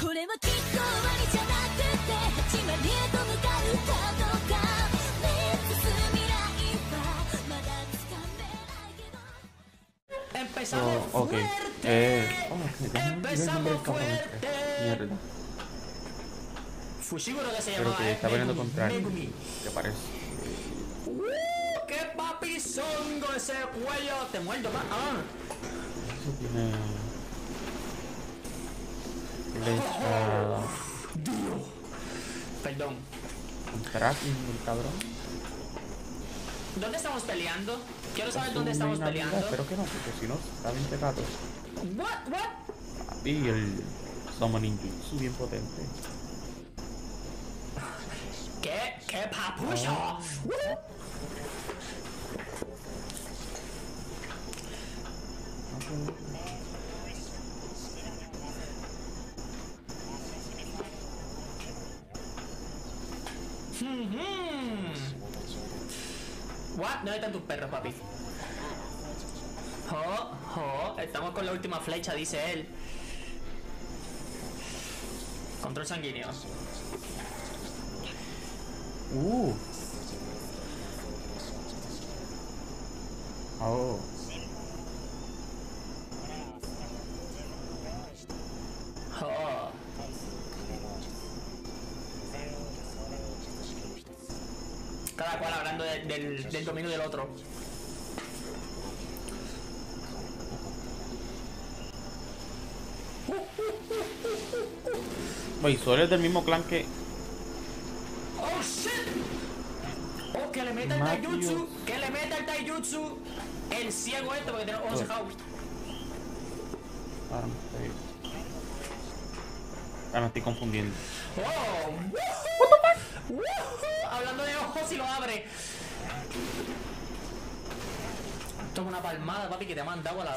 Empezamos Ok. fuerte. Empezamos Mierda. fuerte. Fushiguro que se Pero llamaba, que está peleando Megumi, contra él. Megumi. ¿Qué parece? ¡Qué papizongo ese cuello! Te muerdo más. Eso tiene. Perdón. Un tracking, el cabrón. ¿Dónde estamos peleando? Quiero saber Es dónde un estamos main habilidad, peleando. espero que no, porque si no, está bien pegado. What? Y el Summoning Jutsu bien potente. ¿Qué papucho? What? ¿Dónde están tus perros, papi? Estamos con la última flecha, dice él. Control sanguíneo. Oh. Cada cual hablando del dominio del otro. Oye, Sol es del mismo clan que. ¡Oh, shit! Oh, que le meta el taijutsu. Que le meta el taijutsu. El ciego este porque tiene ojos cejados. Me estoy confundiendo. ¡Oh! What the fuck? Hablando de ojos y lo abre. Toma una palmada, papi, que te ha mandado a la...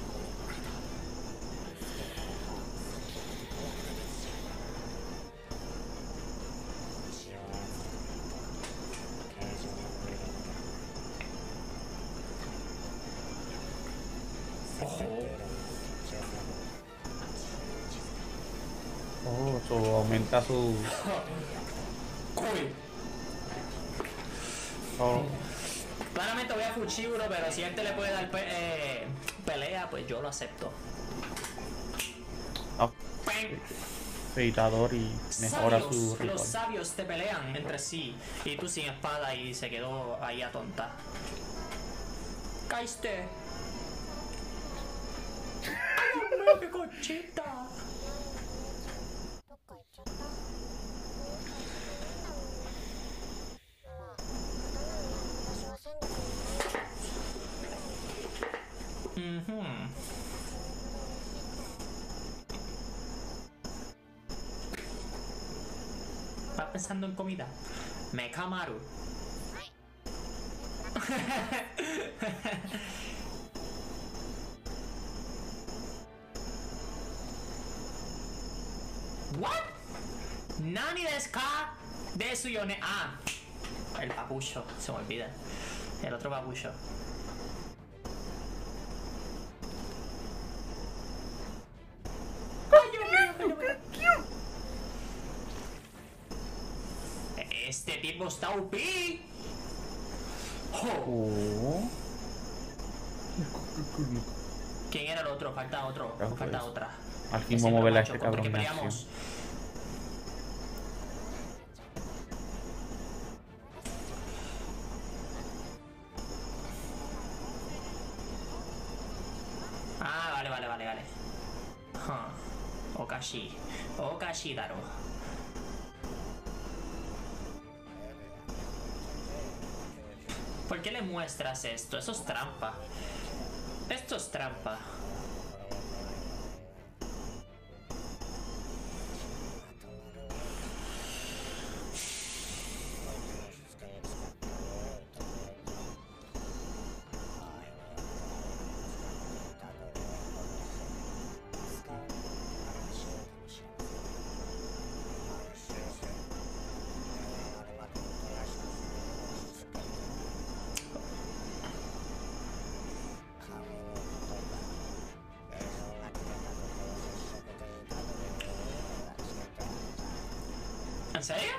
Oh, eso aumenta su. Cool. Oh. Claramente voy a Fushiguro, pero si este le puede dar pelea, pues yo lo acepto. Oh. Feitador y mejora su Los ritual. sabios te pelean entre sí y tú sin espada y se quedó ahí atonta. Caíste. ¡Ay, Dios mío, qué conchita! ¿Estás pensando en comida? Mekamaru. What? Nani desu ka? Desu yone. Ah, el papucho, se me olvida. El otro papucho. Este tipo está OP. Oh. ¿Quién era el otro? Falta otro. Falta otra. Al fin vamos a ver a este ¿Contra cabrón qué en acción. peleamos? Ah, vale. Okashi Daro. ¿Por qué le muestras esto? Eso es trampa. Esto es trampa. ¿En serio?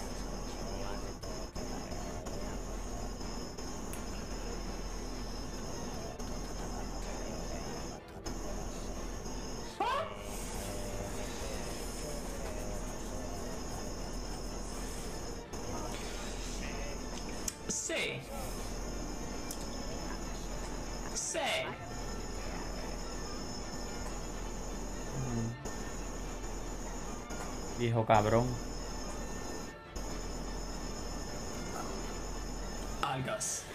¿Ah? Sí. Sí. Viejo cabrón. Algas.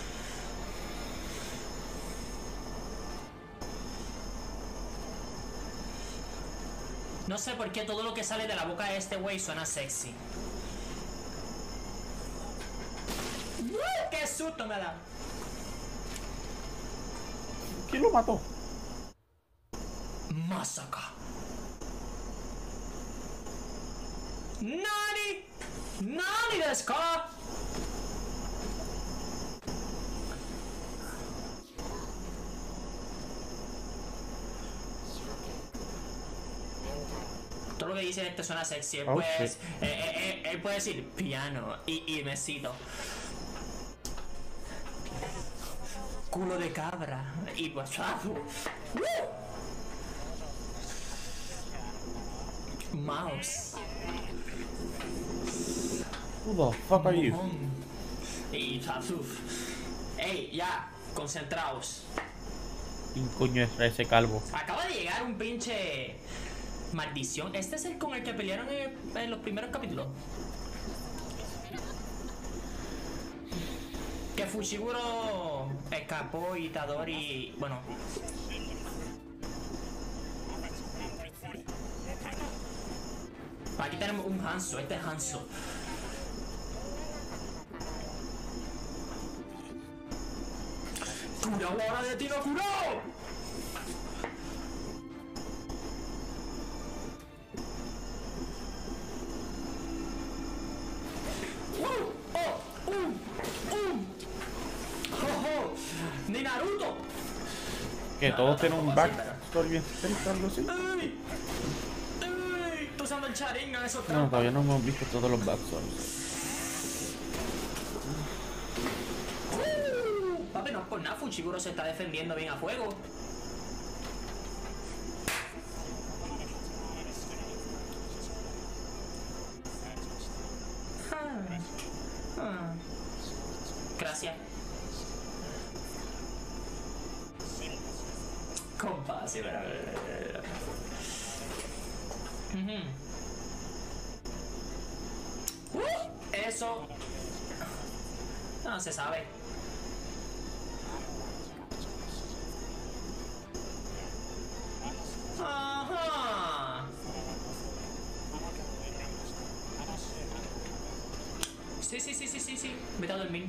No sé por qué todo lo que sale de la boca de este güey suena sexy. ¡Qué susto me da! ¿Quién lo mató? Masaka. Nani? Nani desu ka? Todo lo que dice este suena sexy. Él, Oh, puede, shit. él puede decir piano y besito. Culo de cabra y guachazo. Mouse. Who the fuck are you? Mojón. Y Tazuf. Ey, ya, concentraos. ¿Quién coño es ese calvo? Acaba de llegar un pinche maldición. Este es el con el que pelearon en los primeros capítulos. Que Fushiguro escapó y Itadori. Bueno. Aquí tenemos un Hanzo. Este es Hanzo. ¡Curao ahora de tiro, curao! ¡Ni Naruto! Que No, todos tienen un tampoco así, backstory bien estricto, algo así. ¡Ay! ¡Ay! Tú usando el Sharingan, eso No, trampa. todavía no hemos visto todos los backstories. Papi, no es por nada, Fushiguro se está defendiendo bien a fuego. Gracias. Compa, sí, pero... Eso... No se sabe. Ajá. Sí. Vete a dormir.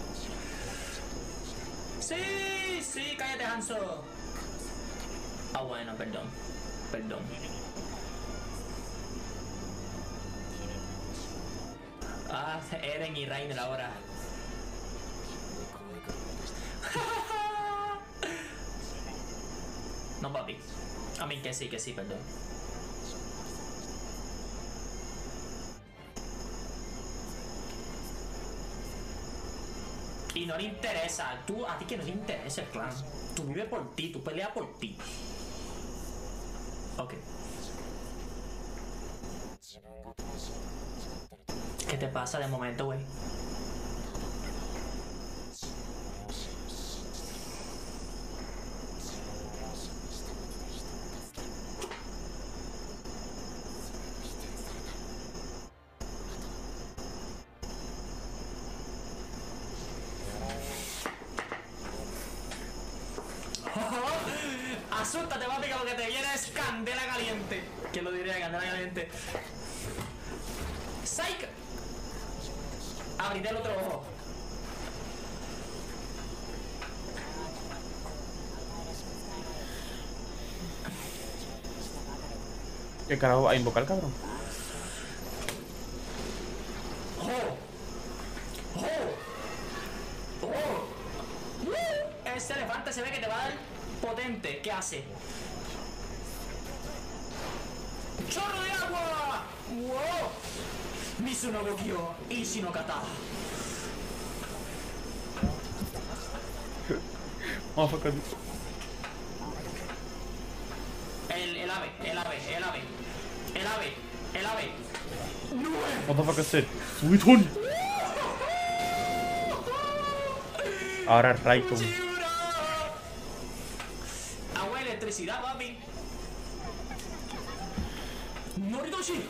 Sí, cállate, Hanzo. Ah, bueno, perdón. Ah, Eren y Reiner ahora. No, papi. A mí que sí, perdón. Y no le interesa, a ti que no te interesa el clan. Tú vives por ti, tú peleas por ti. Ok. ¿Qué te pasa de momento, güey? Asústate, papi, que lo que te viene es candela caliente. ¿Quién lo diría? Candela caliente. ¡Psych! Abriré el otro ojo. ¿Qué carajo va a invocar, cabrón? Ese elefante se ve que te va a dar potente. ¿Qué hace? ¡Chorro de agua! ¡Wow! Mizuno Gokyo Ishi no Kata. Motherfucker. El ave. Motherfucker said, Sweet one. Ahora Raikon. Agua, electricidad, papi. Noritoshi.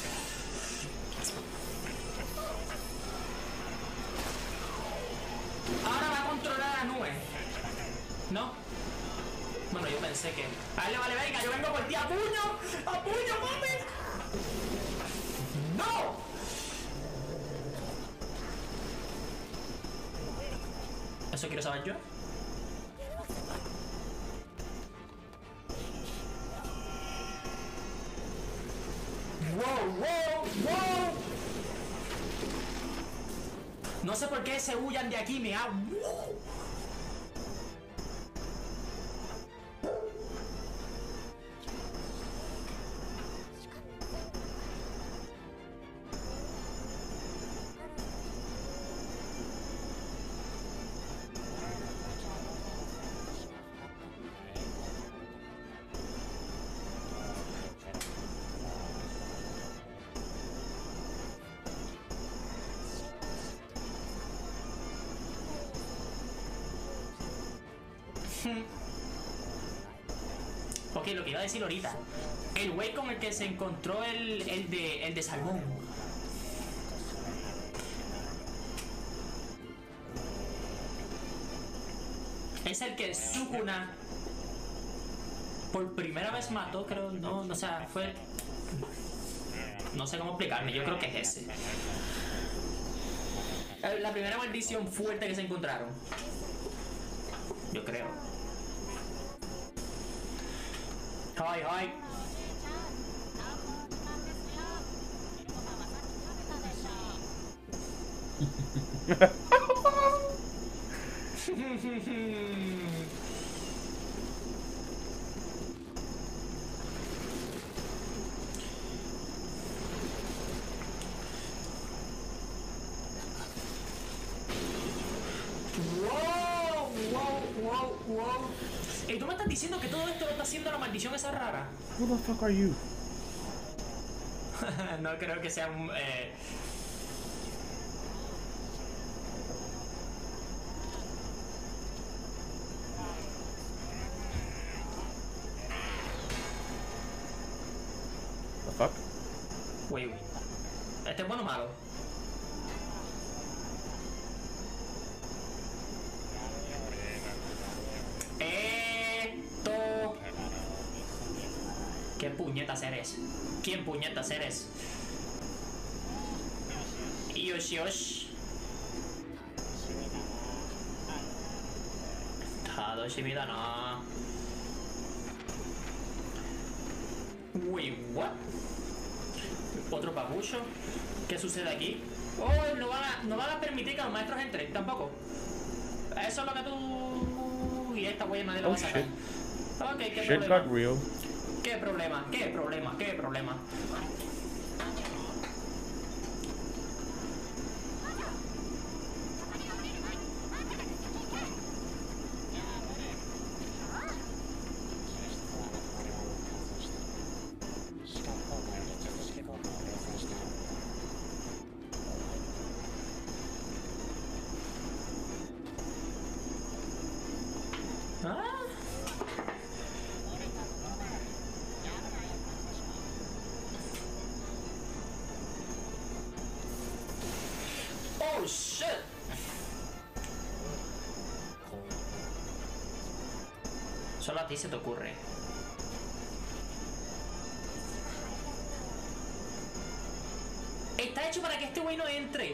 Ahora va a controlar a Nue. ¿No? Bueno, yo pensé que... A él le vale verga, yo vengo por ti a puño, papi. ¡No! ¿Eso quiero saber yo? ¡Wow! No sé por qué se huyan de aquí, me ha... Ok, lo que iba a decir ahorita. El güey con el que se encontró el de Salmón. Es el que Sukuna por primera vez mató, creo. No, o sea, fue... No sé cómo explicarme, yo creo que es ese. La primera maldición fuerte que se encontraron. Yo creo. Hi. Wow. ¿Y tú me estás diciendo que todo esto lo está haciendo la maldición esa rara? Who the fuck are you? No creo que sea un... The fuck? Wait. ¿Este es bueno o malo? ¿Qué puñetas eres? ¿Quién puñetas eres? Yosh. Tadoshimida no. Wait, what? Otro papucho. ¿Qué sucede aquí? Oh, no van a permitir que los maestros entren tampoco. Eso es lo que tú... Y esta wea nadie lo va a sacar. Ok, ¿qué Shit problema? got real. ¿Qué problema? Oh shit! Solo a ti se te ocurre. Está hecho para que este güey no entre.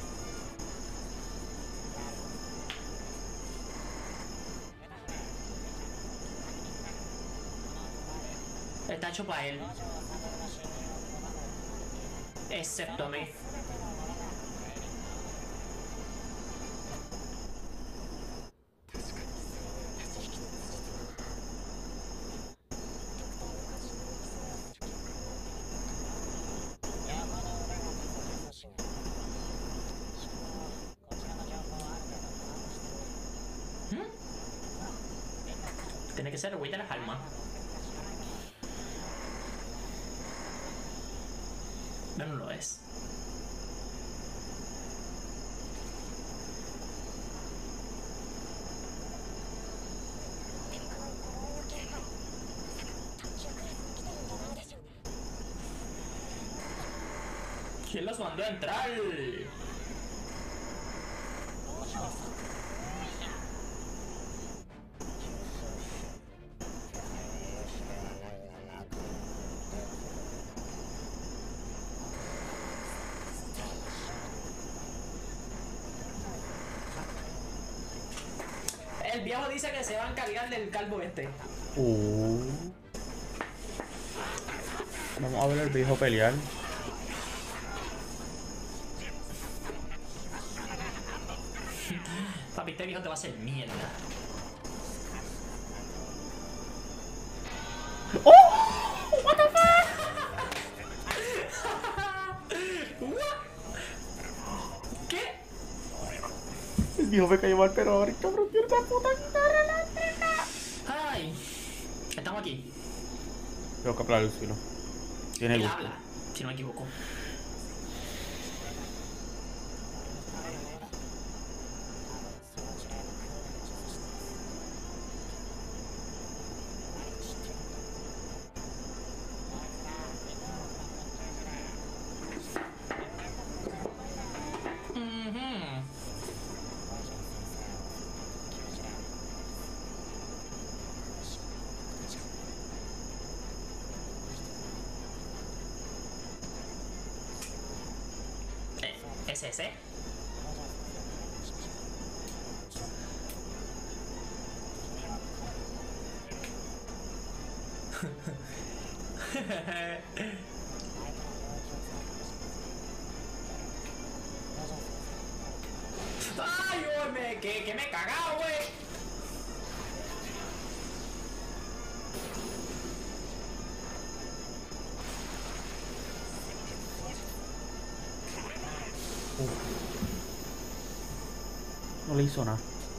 Está hecho para él. Excepto a mí. Tiene que ser el güey de las almas. No, no lo es. ¿Quién los mandó a entrar? El viejo dice que se va a encargar del calvo este. Vamos a ver el viejo pelear. Papi, este viejo te va a hacer mierda. ¡Oh! What the fuck? ¿Qué? El viejo me cayó mal, pero ahora cabrón tiene una puta guitarra eléctrica. Ay, estamos aquí. Tengo que hablar, Lucilo. Tiene Él luz. habla, si no me equivoco. ¿Es ese? ¡Ay, güey! ¡Que me he cagado, güey! No le hizo nada.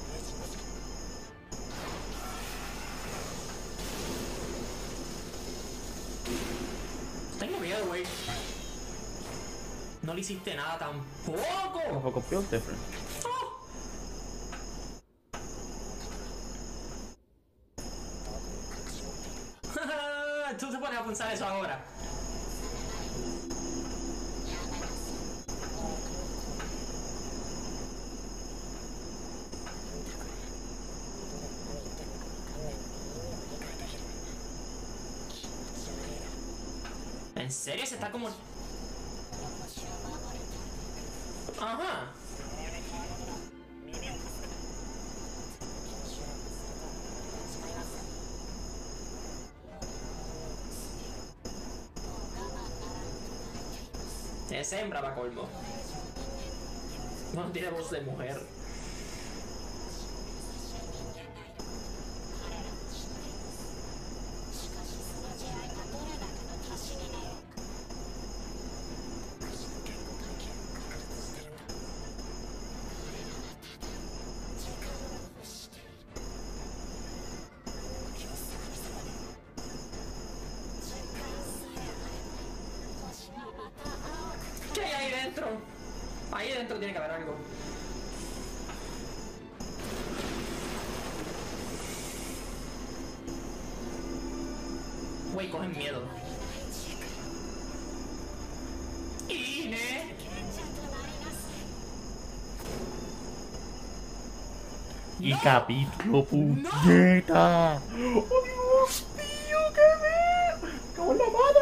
Tengo miedo, güey. No le hiciste nada tampoco. Tampoco feels different. Tú te pones a pensar eso ahora. ¿En serio? Se está como... Ajá. Es hembra, va colmo. No tiene voz de mujer. ¿Qué hay ahí dentro? Ahí dentro tiene que haber algo. Güey, cogen miedo. ¡Ine! Y capítulo puñeta. ¡Oh, Dios mío! ¡Qué ver! ¡Cago en la madre!